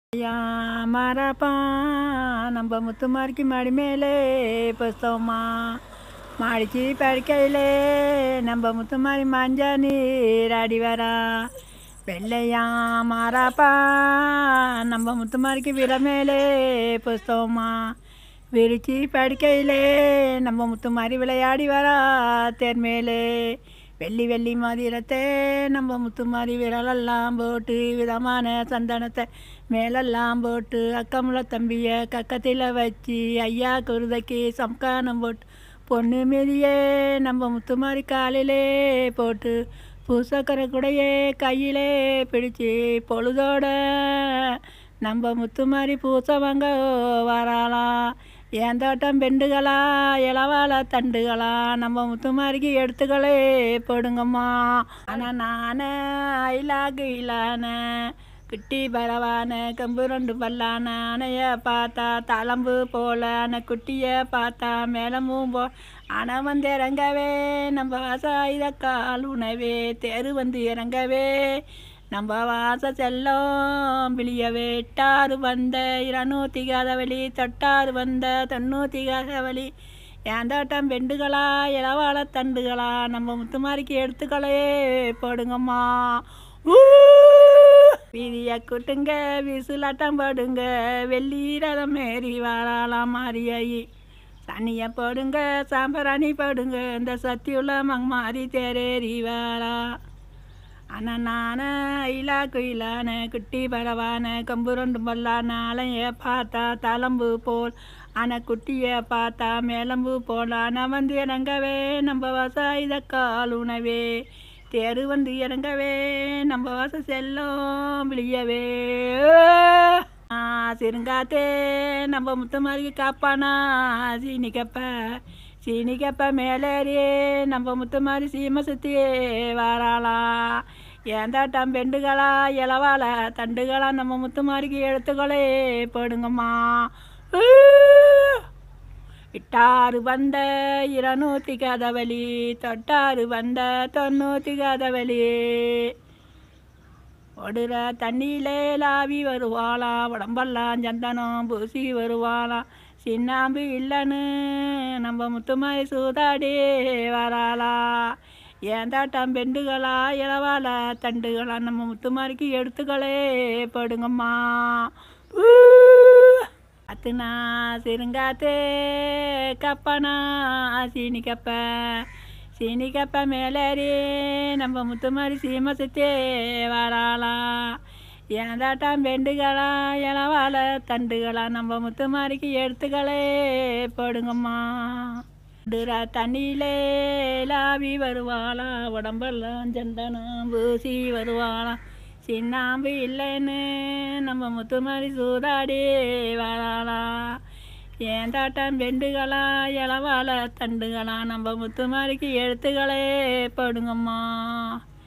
மாறாப்பா நம்ம முத்துமாரிக்கு மாடி மேலே புஸ்தகமா மாடிச்சு படுக்கையிலே நம்ம முத்துமாரி மஞ்சா நீராடி வரா வெள்ளையா மாறாப்பா நம்ம முத்துமாரிக்கு விர மேலே புஸ்தகமா விரிச்சு படுக்கையிலே நம்ம முத்துமாரி விளையாடி வரா தேர்மேலே வெள்ளி வெள்ளி மதிரத்தை நம்ம முத்துமாரி விரலெல்லாம் போட்டு விதமான சந்தனத்தை மேலெல்லாம் போட்டு அக்கமுள்ள தம்பியை கக்கத்தில் வச்சு ஐயா குருதைக்கு சம்கானம் போட்டு பொண்ணு மீதியே நம்ம முத்துமாரி காலிலே போட்டு பூசக்கரை கூடையே கையிலே பிடிச்சி பொழுதோட நம்ம முத்துமாரி பூசவங்க வராலாம் ஏன் தோட்டம் பெண்டுகளா இளவாழ தண்டுகளா நம்ம முத்துமாரிக்கு எடுத்துக்களே போடுங்கம்மா. ஆனால் நானே ஐலாகு இலான குட்டி பரவான கம்பு ரெண்டு பல்லான அணைய பார்த்தா தளம்பு போல அணை குட்டியை பார்த்தா மேலமும் அணை வந்து இறங்கவே நம்ம வாசாயுதக்கால் உணவே தேரு வந்து இறங்கவே நம்ம வாச செல்லம் விழியவே எட்டாறு வந்த 200 கதவழி தொட்டாறு வந்த 90 கதவழி ஏன் தோட்டம் பெண்டுகளா இளவாழ தண்டுகளா நம்ம முத்துமாரிக்கு எடுத்துக்களே போடுங்கம்மா. வீதியை கூட்டுங்க விசுலாட்டம் போடுங்க வெள்ளி ரதம் மேறி வாராலாம் மாறியாயி சனியை போடுங்க சாம்பராணி போடுங்க இந்த சத்தியுள்ள மங்மாரி தேரேறி வாரா. ஆனால் நானே ஐலா குயிலான குட்டி பரவான கம்பு ரெண்டு பல்லான அலைய பார்த்தா தளம்பு போல் ஆனால் குட்டியை பார்த்தா மேலம்பு போல் ஆனால் வந்து இறங்கவே நம்ம வாசாயுதக்கால் உணவே தேரு வந்து இறங்கவே நம்ம வாச செல்லம் விழியவே சிறுங்காத்தே நம்ம முத்துமாரிக்கு காப்பானா சீனிக்கப்ப மேலேறியே நம்ம முத்துமாரி சீமை சுற்றியே வாராளா ஏன் தோட்டம் பெண்டுகளா இளவாழ தண்டுகளா நம்ம முத்துமாரிக்கு எடுத்துக்களே போடுங்கம்மா. இட்டாறு வந்த 200 கதவழி தொட்டாறு வந்த 90 கதவழி ஒடுற தண்ணியிலே லாவி வருவாளா உடம்பெல்லாம் சந்தனம் பூசி வருவாளா சின்னாம்பு இல்லைன்னு நம்ம முத்துமாரி சூதாடி வராளா ஏன் தோட்டம் பெண்டுகளா இளவாழ தண்டுகளா நம்ம முத்துமாரிக்கு எடுத்துக்களே போடுங்கம்மா. அத்துனா சிறுங்காத்தே கப்பனா சீனிக்கப்ப மேலேறி நம்ம முத்துமாரி சீமை சுத்தே வராளா ஏன் தோட்டம் பெண்டுகளா இளவாழ தண்டுகளா நம்ம முத்துமாரிக்கு எடுத்துக்களே போடுங்கம்மா. தண்ணியிலே லாவி வருவாளா உடம்பெல்லாம் சந்தனம் பூசி வருவாளா சின்னாம்பு இல்லைன்னு நம்ம முத்துமாரி சூதாடி வராளா ஏன் தோட்டம் பெண்டுகளா இளவாழ தண்டுகளா நம்ம முத்துமாரிக்கு எடுத்துக்களே போடுங்கம்மா.